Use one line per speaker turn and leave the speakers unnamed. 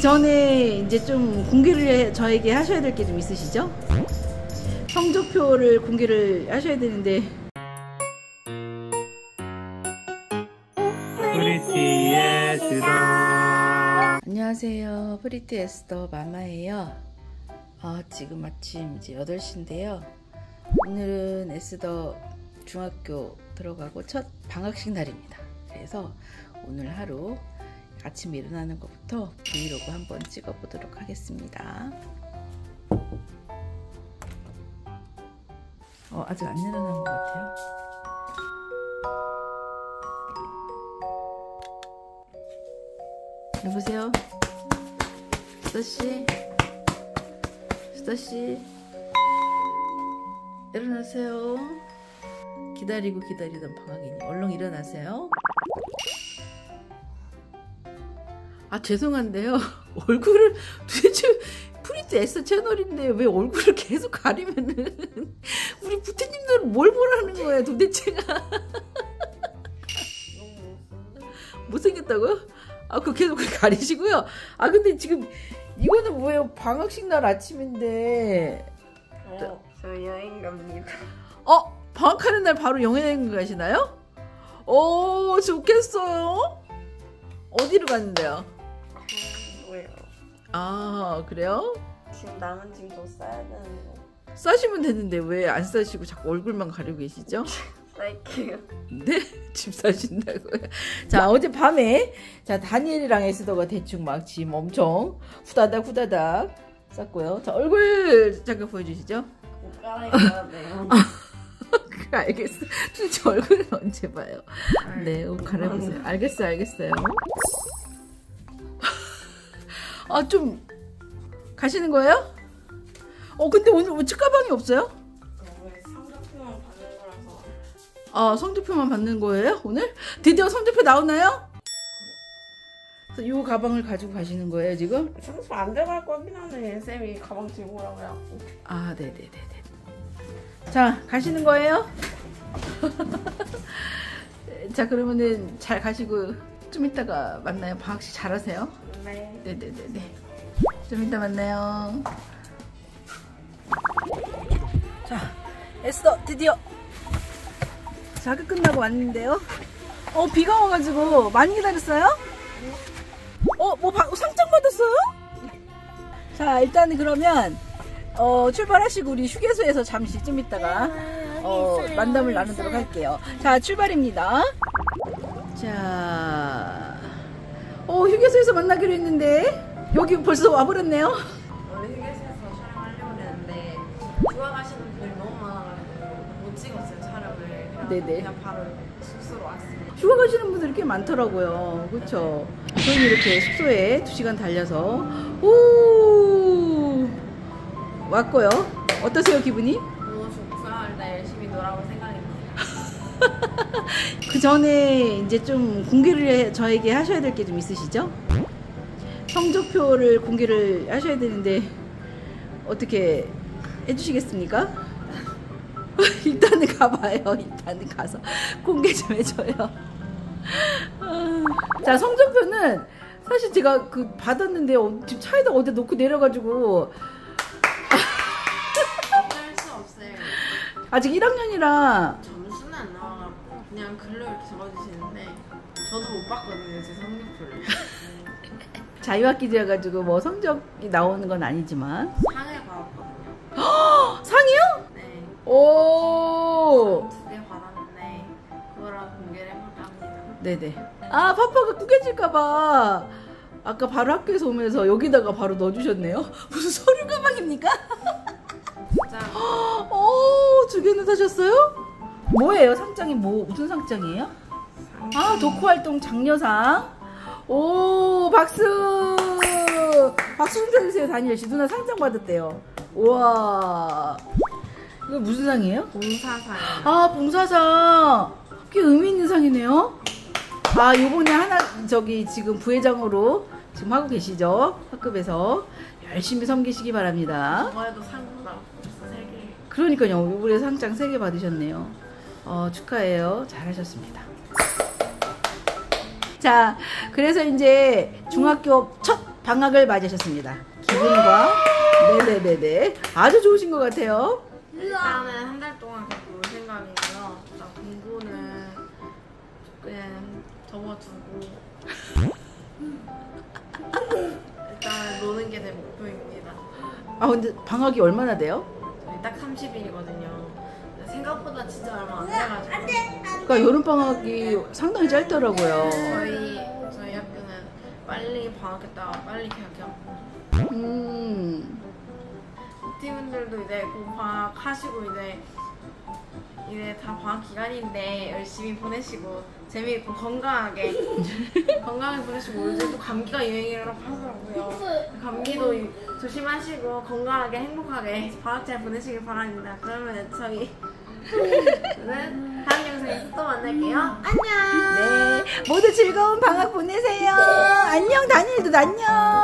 전에 이제 좀 공개를 저에게 하셔야 될 게 좀 있으시죠? 성적표를 공개를 하셔야 되는데.
프리티 에스더.
안녕하세요. 프리티 에스더 마마예요. 지금 아침 이제 8시인데요. 오늘은 에스더 중학교 들어가고 첫 방학식 날입니다. 그래서 오늘 하루 아침에 일어나는 것부터 브이로그 한번 찍어 보도록 하겠습니다. 아직 안 일어난 것 같아요. 여보세요? 수다씨? 수다씨? 일어나세요. 기다리던 방학이니 얼른 일어나세요. 죄송한데요. 얼굴을 도대체 프리티 에스더 채널인데 왜 얼굴을 계속 가리면은 우리 부티님들은 뭘 보라는 거예요 도대체가. 못생겼다고요? 그거 계속 가리시고요. 근데 지금 이거는 뭐예요? 방학식 날 아침인데.
저 여행 갑니다.
방학하는 날 바로 여행 가시나요? 좋겠어요. 어디로 가는데요?
뭐예요?
그래요?
지금 남은 짐 더 싸야 되는데.
싸시면 되는데 왜 안 싸시고 자꾸 얼굴만 가리고 계시죠?
쌀게요.
네? 집 사신다고요? 자, 어젯밤에 다니엘이랑 에스더가 대충 막 짐 엄청 후다닥 쌌고요. 자, 얼굴 잠깐 보여주시죠.
옷 갈아입어야 돼요.
알겠어. 도대체 얼굴은 언제 봐요? 네, 옷 갈아입으세요. 알겠어요. 좀 가시는 거예요? 근데 오늘 왜 책가방이 없어요?
성적표만 받는 거라서.
성적표만 받는 거예요? 오늘? 드디어 성적표 나오나요? 그래서 이 가방을 가지고 가시는 거예요 지금?
성적표 안 들어갈 거긴 하네. 쌤이 가방 들고 오라고 해갖고.
네네네네. 자, 가시는 거예요? 자, 그러면은 잘 가시고 좀 이따가 만나요. 방학식 잘하세요.
네.
네네네네. 좀 이따 만나요. 자, 에스더 드디어 자극 끝나고 왔는데요. 비가 와가지고 많이 기다렸어요? 상장 받았어요? 자, 일단은 그러면 출발하시고 우리 휴게소에서 잠시 좀 있다가 만남을 나누도록 할게요. 자, 출발입니다. 자, 휴게소에서 만나기로 했는데 여기 벌써 와버렸네요.
원래 휴게소에서 촬영하려고 했는데 휴가 가시는 분들이 너무 많아가지고 못 찍었어요 촬영을.
네네.
그냥 바로 숙소로 왔습니다.
휴가 가시는 분들이 꽤 많더라고요. 그쵸? 저희는 이렇게 숙소에 2시간 달려서 왔고요. 어떠세요 기분이?
너무 좋고요. 일단 열심히 놀아볼 생각입니다.
그 전에 이제 좀 공개를 저에게 하셔야 될 게 좀 있으시죠? 성적표를 공개를 하셔야 되는데 어떻게 해주시겠습니까? 일단은 가봐요. 일단은 가서 공개 좀 해줘요. 자, 성적표는 사실 제가 받았는데 지금 차에다 어디 놓고 내려가지고
할 수 없어요.
아직 1학년이라
점수는 안 나와갖고 그냥 글로 이렇게 적어주시는데 저도 못 봤거든요 제 성적표를.
자유학기제여가지고 뭐 성적이 나오는 건 아니지만
상을 받았거든요.
상이요?
네.
오.
2개 받았는데 그거랑 공개를 해볼까 합니다.
네네. 파파가 구겨질까봐 아까 바로 학교에서 오면서 여기다가 바로 넣어주셨네요. 무슨 서류 가방입니까?
진짜
2개는 사셨어요? 뭐예요? 상장이 무슨 상장이에요? 독후활동 장려상. 오, 박수! 박수 좀 쳐주세요, 다니엘 씨. 누나 상장 받았대요. 우와. 이거 무슨 상이에요?
봉사상이요.
봉사상. 꽤 의미 있는 상이네요. 요번에 지금 부회장으로 지금 하고 계시죠? 학급에서. 열심히 섬기시기 바랍니다.
저번에도 상 받았어 3개.
그러니까요. 이번에 상장 3개 받으셨네요. 축하해요. 잘하셨습니다. 자, 그래서 이제 중학교 첫 방학을 맞이하셨습니다. 기분과 네네네네 아주 좋으신 것 같아요.
일단은 한 달 동안 계속 놀 생각이고요. 일단 공부는 조금 접어두고 일단 노는 게 제 목표입니다.
아 근데 방학이 얼마나 돼요?
저희 딱 30일이거든요. 생각보다 진짜 얼마 안 돼가지고
그러니까 여름 방학이 상당히 짧더라고요.
저희 학교는 빨리 방학했다가 빨리 개학해갖고 팀원들도 이제 곧 방학하시고 이제 다 방학 기간인데 열심히 보내시고 재미있고 건강하게 보내시고 요즘 또 감기가 유행이라고 하더라고요. 감기도 조심하시고 건강하게 행복하게 방학 잘 보내시길 바랍니다. 그러면 저희 다음 영상에서 또 만날게요. 안녕.
네 모두 즐거운 방학 보내세요. 안녕 다니엘도 안녕.